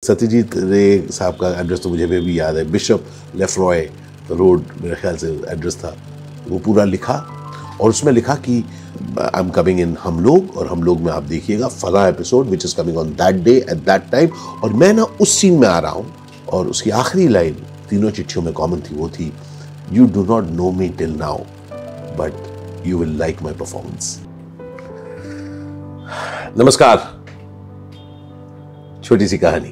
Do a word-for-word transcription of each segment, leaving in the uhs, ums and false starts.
सत्यजीत रे साहब का एड्रेस तो मुझे भी याद है, बिशप लेफ्रॉय रोड मेरे ख्याल से एड्रेस था। वो पूरा लिखा और उसमें लिखा कि आई एम कमिंग इन हम लोग, और हम लोग में आप देखिएगा फला episode which is coming on that day at that time. और मैं ना उस सीन में आ रहा हूँ और उसकी आखिरी लाइन तीनों चिट्ठियों में कॉमन थी, वो थी you do not know me till now but you will like my performance. नमस्कार, छोटी सी कहानी।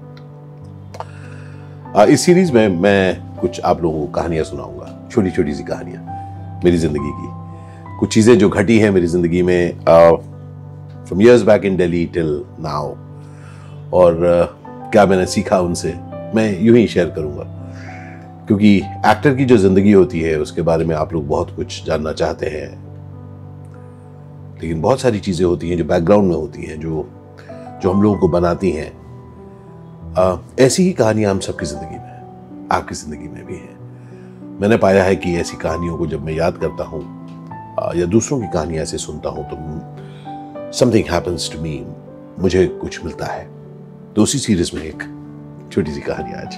इस सीरीज में मैं कुछ आप लोगों को कहानियां सुनाऊंगा, छोटी छोटी सी कहानियां मेरी जिंदगी की, कुछ चीजें जो घटी हैं मेरी जिंदगी में from years back in Delhi till now, और uh, क्या मैंने सीखा उनसे, मैं यूं ही शेयर करूंगा। क्योंकि एक्टर की जो जिंदगी होती है उसके बारे में आप लोग बहुत कुछ जानना चाहते हैं, लेकिन बहुत सारी चीजें होती हैं जो बैकग्राउंड में होती हैं, जो जो हम लोगों को बनाती हैं। आ, ऐसी ही कहानियां हम सबकी जिंदगी में है, आपकी जिंदगी में भी है। मैंने पाया है कि ऐसी कहानियों को जब मैं याद करता हूं या दूसरों की कहानियां ऐसे सुनता हूं तो समथिंग हैपन्स टू मी, मुझे कुछ मिलता है। तो उसी सीरीज में एक छोटी सी कहानी आज।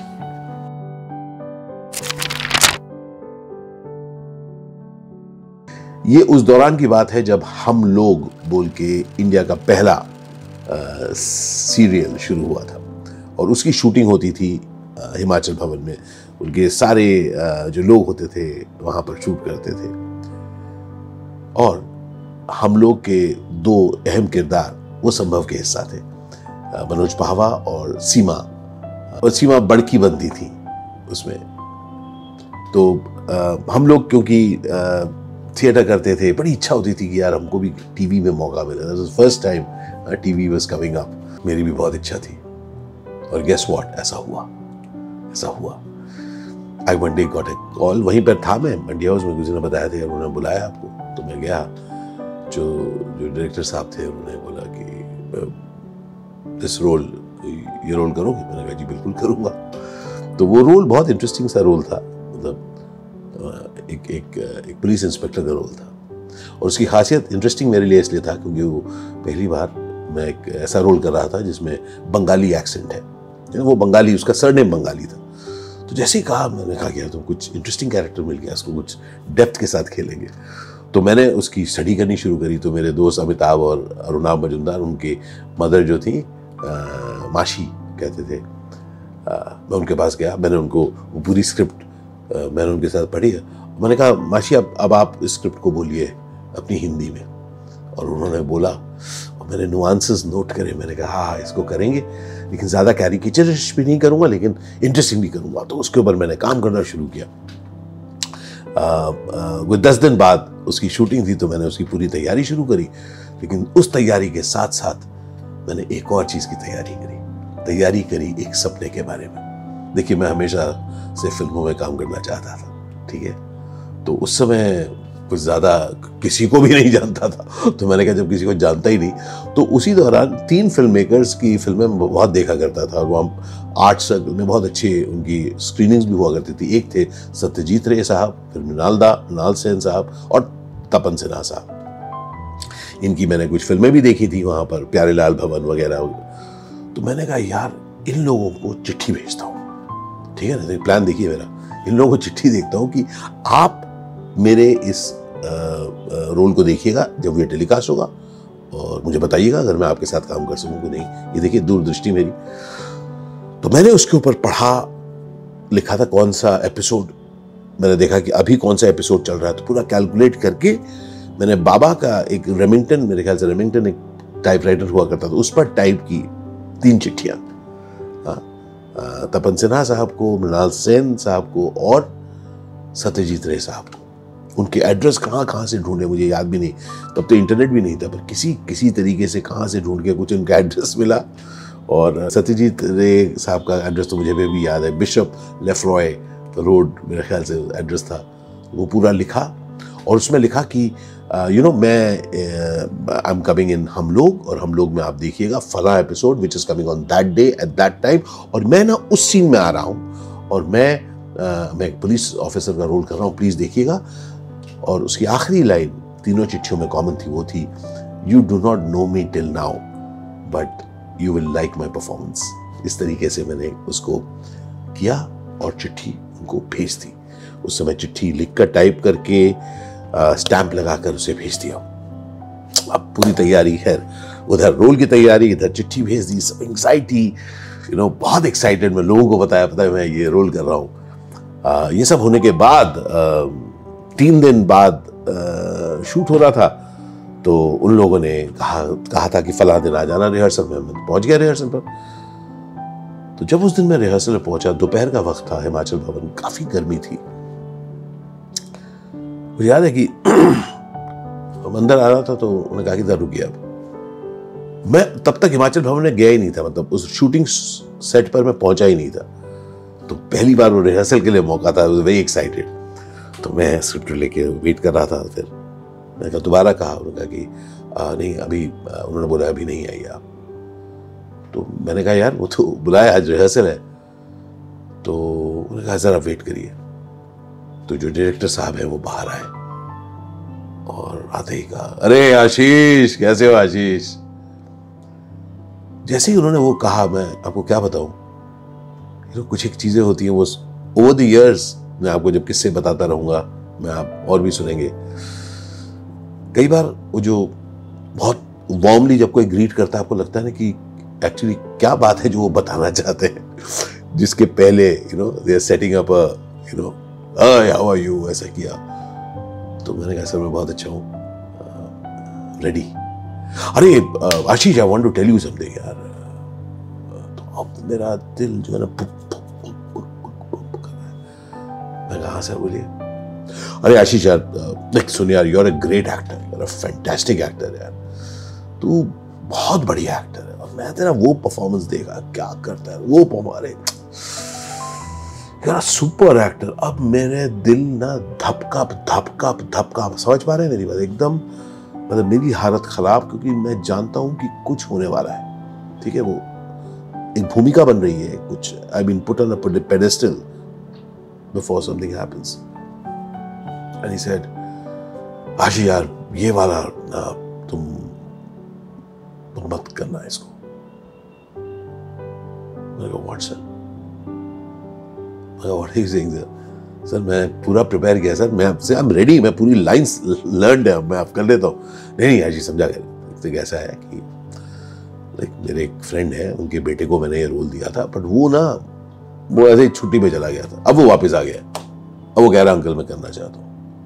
ये उस दौरान की बात है जब हम लोग बोल के इंडिया का पहला आ, सीरियल शुरू हुआ था, और उसकी शूटिंग होती थी आ, हिमाचल भवन में। उनके सारे आ, जो लोग होते थे वहां पर शूट करते थे, और हम लोग के दो अहम किरदार वो संभव के हिस्सा थे, मनोज पाहवा और सीमा। और सीमा बड़की बनती थी उसमें। तो आ, हम लोग क्योंकि थिएटर करते थे, बड़ी इच्छा होती थी कि यार हमको भी टीवी में मौका मिले। First time TV was coming up, मेरी भी बहुत इच्छा थी। और गेस व्हाट, ऐसा हुआ ऐसा हुआ I one day got a call. वहीं पर था मैं, मंडी हाउस में, किसी ने बताया था, उन्होंने बुलाया आपको। तो मैं गया, जो जो डायरेक्टर साहब थे उन्होंने बोला कि दिस रोल, ये रोल करोगे? मैंने कहा जी बिल्कुल करूंगा। तो वो रोल बहुत इंटरेस्टिंग सा रोल था, मतलब एक एक एक पुलिस इंस्पेक्टर का रोल था। और उसकी खासियत इंटरेस्टिंग मेरे लिए इसलिए था क्योंकि वो पहली बार मैं एक ऐसा रोल कर रहा था जिसमें बंगाली एक्सेंट है, वो बंगाली, उसका सरनेम बंगाली था। तो जैसे ही कहा, मैंने कहा कि तो कुछ इंटरेस्टिंग कैरेक्टर मिल गया, इसको कुछ डेप्थ के साथ खेलेंगे। तो मैंने उसकी स्टडी करनी शुरू करी। तो मेरे दोस्त अमिताभ और अरुणाभ मजुमदार, उनके मदर जो थी आ, माशी कहते थे, आ, मैं उनके पास गया। मैंने उनको वो पूरी स्क्रिप्ट मैंने उनके साथ पढ़ी है। मैंने कहा माशी अब अब आप इस स्क्रिप्ट को बोलिए अपनी हिंदी में। और उन्होंने बोला, और मैंने नुआंसेस नोट करे। मैंने कहा हाँ हाँ इसको करेंगे, लेकिन ज़्यादा कैरिकेचरिश भी नहीं करूँगा, लेकिन इंटरेस्टिंग भी करूँगा। तो उसके ऊपर मैंने काम करना शुरू किया। वो दस दिन बाद उसकी शूटिंग थी, तो मैंने उसकी पूरी तैयारी शुरू करी। लेकिन उस तैयारी के साथ साथ मैंने एक और चीज़ की तैयारी करी तैयारी करी एक सपने के बारे में। देखिए, मैं हमेशा से फिल्मों में काम करना चाहता था, ठीक है। तो उस समय कुछ ज़्यादा किसी को भी नहीं जानता था। तो मैंने कहा जब किसी को जानता ही नहीं, तो उसी दौरान तीन फिल्म मेकर्स की फिल्में बहुत देखा करता था, और वहाँ आर्ट सर्कल में बहुत अच्छी उनकी स्क्रीनिंग्स भी हुआ करती थी। एक थे सत्यजीत रे साहब, फिर मृणाल दा मृणाल सेन साहब, और तपन सिन्हा साहब। इनकी मैंने कुछ फिल्में भी देखी थी वहाँ पर, प्यारे लाल भवन वगैरह। तो मैंने कहा यार इन लोगों को चिट्ठी भेजता हूँ, ठीक है ना। प्लान देखिए मेरा, इन लोगों को चिट्ठी देखता हूँ कि आप मेरे इस आ, आ, रोल को देखिएगा जब ये टेलीकास्ट होगा, और मुझे बताइएगा अगर मैं आपके साथ काम कर सकूँ कि नहीं। ये देखिए दूरदृष्टि मेरी। तो मैंने उसके ऊपर पढ़ा, लिखा था कौन सा एपिसोड। मैंने देखा कि अभी कौन सा एपिसोड चल रहा है, तो पूरा कैलकुलेट करके मैंने बाबा का एक रेमिंगटन, मेरे ख्याल से रेमिंगटन एक टाइपराइटर हुआ करता था, उस पर टाइप की तीन चिट्ठियाँ, तपन सिन्हा साहब को, मृणाल सेन साहब को, और सत्यजीत रे साहब को। उनके एड्रेस कहाँ कहाँ से ढूंढे मुझे याद भी नहीं, तब तो इंटरनेट भी नहीं था, पर किसी किसी तरीके से कहाँ से ढूंढ के कुछ उनका एड्रेस मिला। और सत्यजीत रे साहब का एड्रेस तो मुझे भी याद है, बिशप लेफ्रॉय रोड मेरे ख्याल से एड्रेस था। वो पूरा लिखा, और उसमें लिखा कि यू नो मैं आई एम कमिंग इन हम लोग, और हम लोग में आप देखिएगा फला episode which is coming on that day at that time. और मैं ना उस सीन में आ रहा हूँ, और मैं uh, मैं एक पुलिस ऑफिसर का रोल कर रहा हूँ, प्लीज़ देखिएगा। और उसकी आखिरी लाइन तीनों चिट्ठियों में कॉमन थी, वो थी you do not know me till now but you will like my performance. इस तरीके से मैंने उसको किया और चिट्ठी उनको भेज दी। उस समय चिट्ठी लिखकर टाइप करके स्टैंप लगाकर उसे भेज दिया। अब पूरी तैयारी है, उधर रोल की तैयारी, इधर चिट्ठी भेज दी, सब एंग्जाइटी, यू नो बहुत एक्साइटेड। मैं लोगों को बताया पता है मैं ये रोल कर रहा हूँ। ये सब होने के बाद आ, तीन दिन बाद आ, शूट हो रहा था, तो उन लोगों ने कहा कहा था कि फला दिन आ जाना रिहर्सल में। मैं पहुंच गया रिहर्सल पर। तो जब उस दिन मैं रिहर्सल में पहुंचा, दोपहर का वक्त था, हिमाचल भवन, काफी गर्मी थी। मुझे याद है कि अंदर आ रहा था तो उन्होंने कहा कि इधर रुकिए। अब मैं तब तक हिमाचल भवन में गया ही नहीं था, मतलब उस शूटिंग सेट पर मैं पहुंचा ही नहीं था। तो पहली बार वो रिहर्सल के लिए मौका था, वेरी एक्साइटेड। तो मैं स्क्रिप्ट लेके वेट कर रहा था। फिर मैंने कहा दोबारा कहा, उन्होंने कहा कि आ, नहीं अभी आ, उन्होंने बोला अभी नहीं आई आप। तो मैंने कहा यार वो तो बुलाया, आज रिहर्सल है। तो उन्होंने कहा जरा वेट करिए। तो जो डायरेक्टर साहब है वो बाहर आए और आते ही कहा, अरे आशीष, कैसे हो आशीष। जैसे ही उन्होंने वो कहा, मैं आपको क्या बताऊं, तो कुछ एक चीजें होती हैं वो ओवर द इयर्स, मैं आपको जब किस्से बताता रहूंगा, मैं आप और भी सुनेंगे। कई बार वो जो बहुत वार्मली जब कोई ग्रीट करता है, आपको लगता है ना कि एक्चुअली क्या बात है जो वो बताना चाहते हैं, जिसके पहले you know they are setting up a you know how are you, ऐसा किया। तो मैंने कहा सर मैं बहुत अच्छा हूँ, रेडी। अरे Ashish, I want to tell you something यार। तो अब मेरा दिल जो है ना पुक पुक पुक पुक पुक पुक कर रहा है। मैं कहा सर बोलिए। अरे आशीष यार, देख सुन यार, you are a great actor, you are a fantastic actor यार, तू बहुत बढ़िया एक्टर है। और मैं तेरा वो परफॉर्मेंस देखा, क्या करता है वो, हमारे यार सुपर एक्टर। अब मेरे दिल ना धपकाप धपकाप धपकाप, समझ पा रहे हैं मेरी बात एकदम, मतलब मेरी हालत खराब, क्योंकि मैं जानता हूं कि कुछ होने वाला है। ठीक है, वो एक भूमिका बन रही है, कुछ I been put on a pedestal before something happens. And he said, Ashish यार ये वाला ना तुम तुम मत करना इसको। मैंने कहा what sir, what are you saying sir? Sir मैं पूरा प्रिपेयर किया सर, मैं आपसे आई एम रेडी, मैं पूरी लाइंस लर्नड है, मैं आप कर लेता हूँ। नहीं नहीं आशीष समझा कर, ऐसा है कि लाइक मेरे एक फ्रेंड है, उनके बेटे को मैंने ये रोल दिया था, बट वो ना वो ऐसे ही छुट्टी पे चला गया था, अब वो वापस आ गया, अब वो कह रहा अंकल मैं करना चाहता हूँ।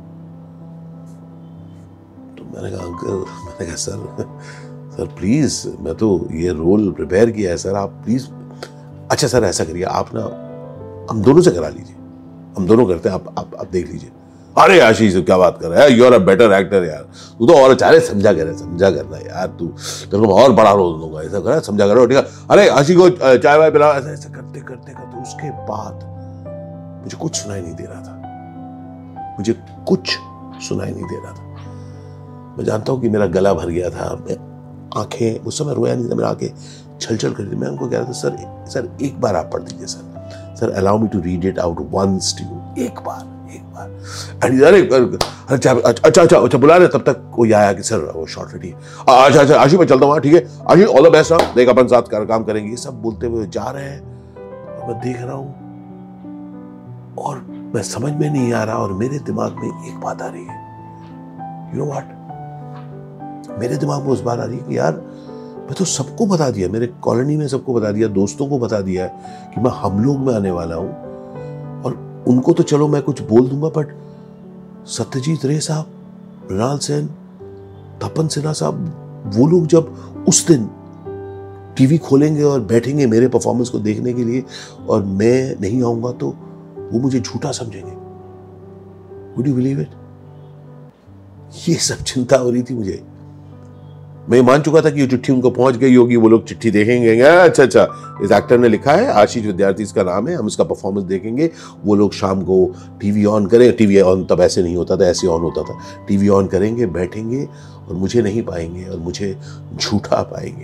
तो मैंने कहा अंकल, मैंने कहा सर सर प्लीज, मैं तो ये रोल प्रिपेयर किया है सर, आप प्लीज। अच्छा सर ऐसा करिए, आप ना हम दोनों से करा लीजिए, हम दोनों करते हैं, आप आप, आप देख लीजिए। अरे आशीष क्या बात कर रहा है, you are a better actor यार, तू तो और अच्छा है, समझा कर समझा करना यार, तू तेरे को और बड़ा रोल दूंगा, ऐसा कर समझा करो, ठीक है। अरे आशीष को चाय वाय पिला, ऐसा ऐसा करते करते करते उसके बाद मुझे कुछ सुनाई नहीं दे रहा था, मुझे कुछ सुनाई नहीं दे रहा था। मैं जानता हूं कि मेरा गला भर गया था, मैं आंखें, उस समय रोया नहीं था, मेरी आंखें छल छल कर रही थी। मैं उनको कह रहा था सर सर एक बार आप पढ़ दीजिए sir, sir allow me to read it out once to you, एक बार एक बार। अरे अच्छा अच्छा अच्छा अच्छा बुला रहे, तब तक कोई आया कि सर वो शॉर्ट रेडी है, अच्छा अच्छा आशीष मैं चलता हूँ, ठीक है आशीष ऑल द बेस्ट, देख अपन साथ कर, काम करेंगे। ये सब बोलते हुए जा रहे हैं और मैं देख रहा हूँ और मैं समझ में नहीं आ रहा, और मेरे दिमाग में एक बात आ रही है, यू नो व्हाट, मेरे दिमाग में उस बात आ रही है कि यार मैं तो सबको बता दिया, मेरे कॉलोनी में सबको बता दिया, दोस्तों को बता दिया है कि मैं हम लोग में आने वाला हूं, और उनको तो चलो मैं कुछ बोल दूंगा, बट सत्यजीत रे साहब, मृणाल सेन, तपन सिन्हा साहब, वो लोग जब उस दिन टीवी खोलेंगे और बैठेंगे मेरे परफॉर्मेंस को देखने के लिए और मैं नहीं आऊंगा तो वो मुझे झूठा समझेंगे। Would you believe it? ये सब चिंता हो रही थी मुझे। मैं मान चुका था कि ये चिट्ठी उनको पहुंच गई होगी, वो लोग चिट्ठी देखेंगे, अच्छा अच्छा इस एक्टर ने लिखा है, आशीष विद्यार्थी इसका नाम है, हम इसका परफॉर्मेंस देखेंगे। वो लोग शाम को टीवी ऑन करें, टीवी ऑन तब ऐसे नहीं होता था, ऐसे ऑन होता था, टीवी ऑन करेंगे, बैठेंगे और मुझे नहीं पाएंगे और मुझे झूठा पाएंगे।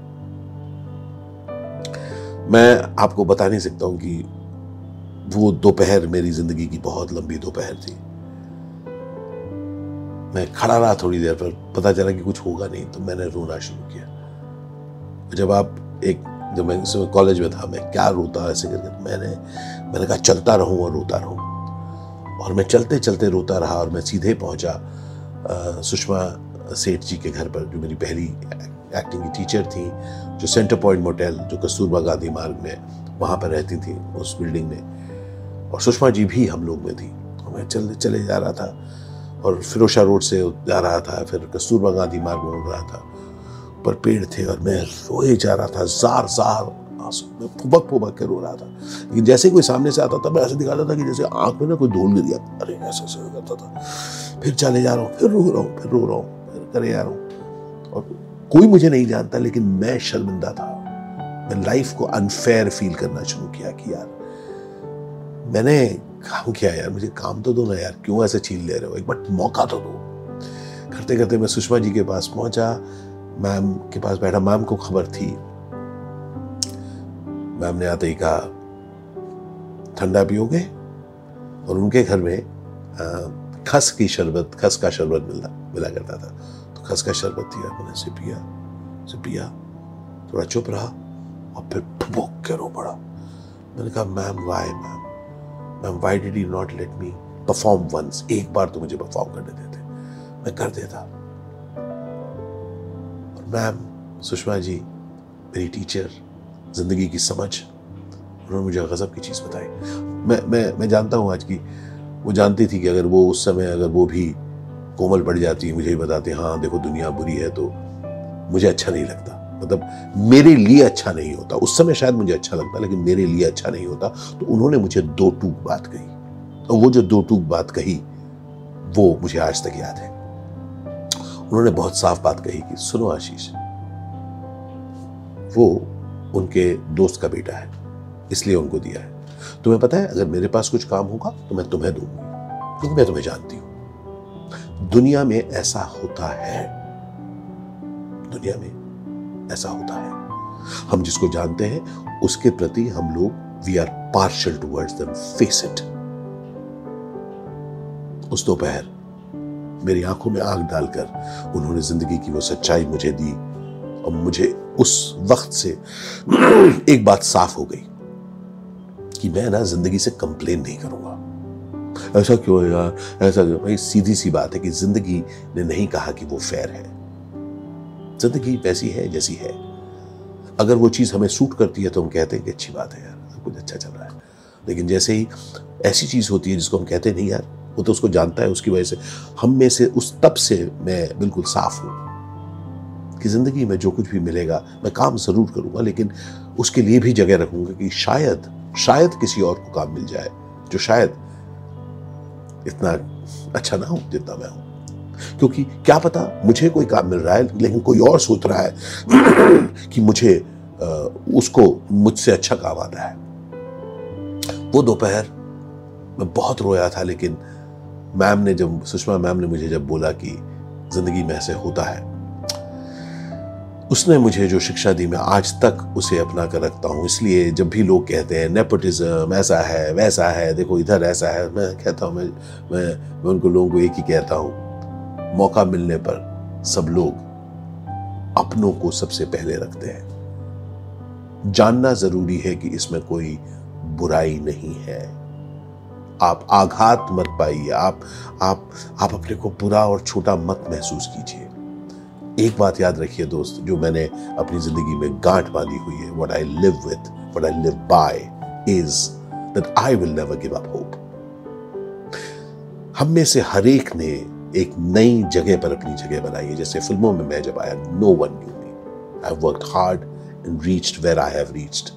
मैं आपको बता नहीं सकता हूं कि वो दोपहर मेरी जिंदगी की बहुत लंबी दोपहर थी। मैं खड़ा रहा थोड़ी देर पर, पता चला कि कुछ होगा नहीं, तो मैंने रोना शुरू किया। जब आप एक जब मैं इस कॉलेज में था, मैं क्या रोता ऐसे करके, मैंने मैंने कहा चलता रहूं और रोता रहूं, और मैं चलते चलते रोता रहा और मैं सीधे पहुंचा सुषमा सेठ जी के घर पर, जो मेरी पहली एक्टिंग की टीचर थी, जो सेंटर पॉइंट मोटेल जो कस्तूरबा गांधी मार्ग में वहाँ पर रहती थी उस बिल्डिंग में, और सुषमा जी भी हम लोग में थी। और मैं चलते चले जा रहा था और फिरोशा रोड से जा रहा था, फिर कस्तूरबा गांधी मार्ग में उड़ रहा था, पर पेड़ थे और मैं रोए जा रहा था, जार जार आंसू में फुबक फुबक के रो रहा था। लेकिन जैसे कोई सामने से आता था, मैं ऐसे दिखाता था कि जैसे आंख में ना कोई धूल गिर गया, अरे ऐसा ऐसा करता था। फिर चले जा रहा हूँ, फिर रो रहा हूँ, फिर रो रहा हूँ, फिर करे जा रहा हूँ, और कोई मुझे नहीं जानता, लेकिन मैं शर्मिंदा था। मैं लाइफ को अनफेयर फील करना शुरू किया कि यार मैंने काम किया, यार मुझे काम तो दो ना यार, क्यों ऐसे छीन ले रहे हो, एक बार मौका तो दो। करते करते मैं सुषमा जी के पास पहुंचा, मैम के पास बैठा। मैम को खबर थी, मैम ने आते ही कहा ठंडा पियोगे, और उनके घर में आ, खस की शरबत, खस का शरबत मिला मिला करता था, तो खस का शरबत थी, मैंने से पिया से पिया थोड़ा चुप रहा और फिर ठुबक के रो पड़ा। मैंने कहा ma'am why ma'am ma'am why did you not let me perform once, एक बार तो मुझे परफॉर्म करने देते, मैं कर देता। और मैम सुषमा जी मेरी टीचर, जिंदगी की समझ, उन्होंने मुझे गजब की चीज़ बताई। मैं मैं मैं जानता हूँ आज की, वो जानती थी कि अगर वो उस समय अगर वो भी कोमल पड़ जाती, मुझे ही बताती हाँ देखो दुनिया बुरी है, तो मुझे अच्छा नहीं लगता, मतलब मेरे लिए अच्छा नहीं होता। उस समय शायद मुझे अच्छा लगता, लेकिन मेरे लिए अच्छा नहीं होता। तो उन्होंने मुझे दो टूक बात कही, और वो जो दो टूक बात कही वो मुझे आज तक याद है। उन्होंने बहुत साफ बात कही कि सुनो आशीष, वो उनके दोस्त का बेटा है, इसलिए उनको दिया है। तुम्हें पता है अगर मेरे पास कुछ काम होगा तो मैं तुम्हें दूंगी, क्योंकि मैं तुम्हें जानती हूं। दुनिया में ऐसा होता है, दुनिया में ऐसा होता है, हम जिसको जानते हैं उसके प्रति हम लोग we are partial towards them, face it. उस दोपहर मेरी आंखों में आग डालकर उन्होंने जिंदगी की वो सच्चाई मुझे दी, और मुझे उस वक्त से एक बात साफ हो गई कि मैं ना जिंदगी से कंप्लेन नहीं करूंगा। ऐसा क्यों है यार, ऐसा क्यों? भाई सीधी सी बात है कि जिंदगी ने नहीं कहा कि वो फेयर है। जिंदगी वैसी है जैसी है। अगर वो चीज हमें सूट करती है तो हम कहते हैं कि अच्छी बात है यार, सब कुछ अच्छा चल रहा है। लेकिन जैसे ही ऐसी चीज होती है जिसको हम कहते हैं नहीं यार, वो तो उसको जानता है, उसकी वजह से हम में से उस तब से मैं बिल्कुल साफ हूं कि जिंदगी में जो कुछ भी मिलेगा मैं काम जरूर करूंगा, लेकिन उसके लिए भी जगह रखूंगा कि शायद शायद किसी और को काम मिल जाए जो शायद इतना अच्छा ना हो जितना मैं हूं। क्योंकि क्या पता मुझे कोई काम मिल रहा है, लेकिन कोई और सोच रहा है कि मुझे उसको मुझसे अच्छा काम आता है। वो दोपहर मैं बहुत रोया था, लेकिन मैम ने जब सुषमा मैम ने मुझे जब बोला कि जिंदगी में ऐसे होता है, उसने मुझे जो शिक्षा दी मैं आज तक उसे अपना कर रखता हूँ। इसलिए जब भी लोग कहते हैं नेपोटिज्म ऐसा है वैसा है, देखो इधर ऐसा है, मैं कहता हूँ मैं मैं मैं उनको लोगों को एक ही कहता हूँ, मौका मिलने पर सब लोग अपनों को सबसे पहले रखते हैं। जानना जरूरी है कि इसमें कोई बुराई नहीं है। आप आघात मत पाइए, आप आप आप अपने को बुरा और छोटा मत महसूस कीजिए। एक बात याद रखिए दोस्त, जो मैंने अपनी जिंदगी में गांठ बांधी हुई है, what I live with, what I live by is that I will never give up hope। हम में से हर एक ने एक नई जगह पर अपनी जगह बनाई है। जैसे फिल्मों में मैं जब आया, no one knew me, I've worked hard and reached where I have reached।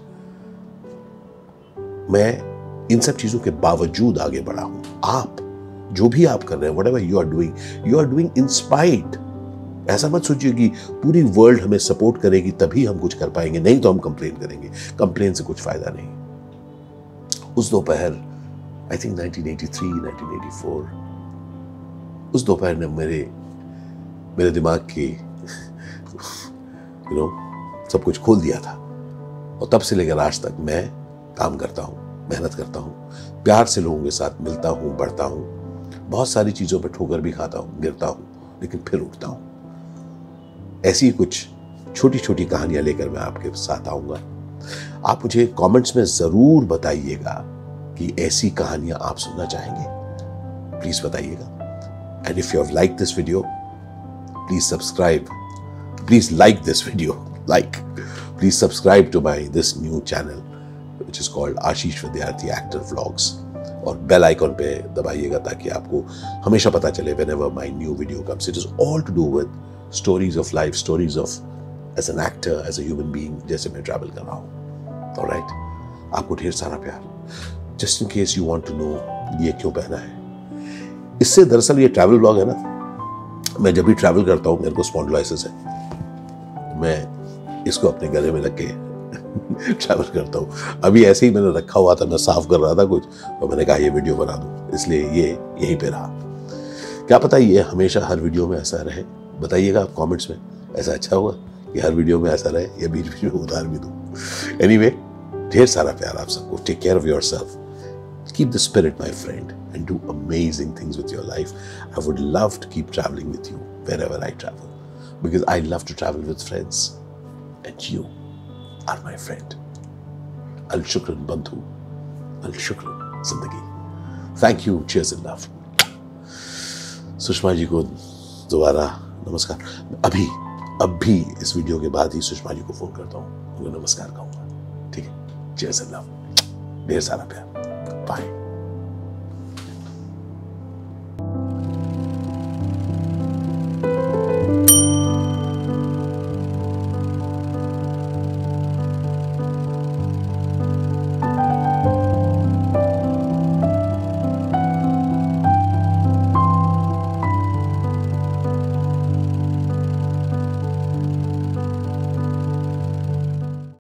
मैं इन सब चीजों के बावजूद आगे बढ़ा हूं। आप जो भी आप कर रहे हैं, whatever you are doing, you are doing in spite। ऐसा मत सोचिए कि पूरी वर्ल्ड हमें सपोर्ट करेगी तभी हम कुछ कर पाएंगे, नहीं तो हम कंप्लेन करेंगे। कंप्लेन से कुछ फायदा नहीं। उस दोपहर I think nineteen eighty three nineteen eighty four, उस दोपहर ने मेरे मेरे दिमाग की यू नो सब कुछ खोल दिया था। और तब से लेकर आज तक मैं काम करता हूँ, मेहनत करता हूँ, प्यार से लोगों के साथ मिलता हूँ, बढ़ता हूँ। बहुत सारी चीज़ों पर ठोकर भी खाता हूँ, गिरता हूँ, लेकिन फिर उठता हूँ। ऐसी कुछ छोटी छोटी कहानियां लेकर मैं आपके साथ आऊंगा। आप मुझे कमेंट्स में ज़रूर बताइएगा कि ऐसी कहानियां आप सुनना चाहेंगे, प्लीज़ बताइएगा। And if you have like this video, please subscribe, please like this video, like, please subscribe to my this new channel which is called Ashish Vidyarthi actor vlogs, और बेल आइकॉन पे दबाइएगा ताकि आपको हमेशा पता चले whenever my new video comes. It is all to do with stories of life, stories of as an actor, as a human being, जैसे मैं ट्रैवल कर रहा हूँ। ऑलराइट, आपको ढेर सारा प्यार। Just in case you want to know ये क्यों पहना है, इससे दरअसल ये ट्रैवल व्लॉग है ना, मैं जब भी ट्रैवल करता हूँ, मेरे को स्पॉन्डिलोसिस है, मैं इसको अपने गले में लग के ट्रैवल करता हूँ। अभी ऐसे ही मैंने रखा हुआ था, मैं साफ कर रहा था कुछ, और मैंने कहा ये वीडियो बना दूँ, इसलिए ये यहीं पे रहा। क्या पता ये हमेशा हर वीडियो में ऐसा रहे, बताइएगा आप कमेंट्स में। ऐसा अच्छा होगा कि हर वीडियो में ऐसा रहे, या बीच बीच में उतार भी दूँ। एनीवे, ढेर सारा प्यार आप सबको। Take care of yourself, keep the spirit my friend, and do amazing things with your life. I would love to keep travelling with you wherever I travel, because I love to travel with friends, and you are my friend. Al shukran bandhu, al shukran zindagi. Thank you, cheers and love. Sushma ji को दोबारा नमस्कार। अभी अभी इस video के बाद ही सुषमा जी को phone करता हूँ, उन्हें नमस्कार कहूँगा। ठीक है, cheers and love, ढेर सारा प्यार, बाय।